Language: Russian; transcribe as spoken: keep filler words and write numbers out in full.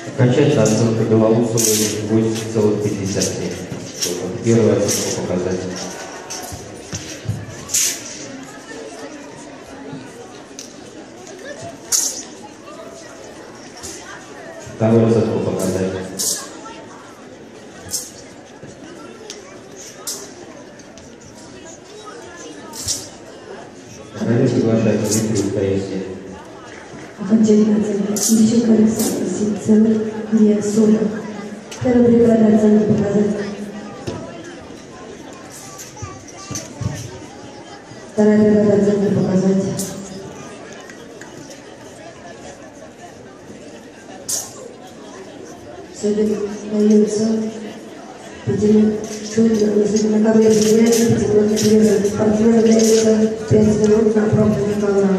Качать на оценку Белоусовой восемь целых пятьдесят семь. Первая оценка показать. Вторую оценку показать. Наконец приглашается Дмитрий Таисия. Окончательная оценка. Ищенко Александр, семь целых две сотых. Первая бригада оценки показать. Вторая бригада оценки показать. Сегодня дается пятиминутный, если на ковре определяется пятиминутный перерыв. Спортсмену дается пять минут на пробную ковра.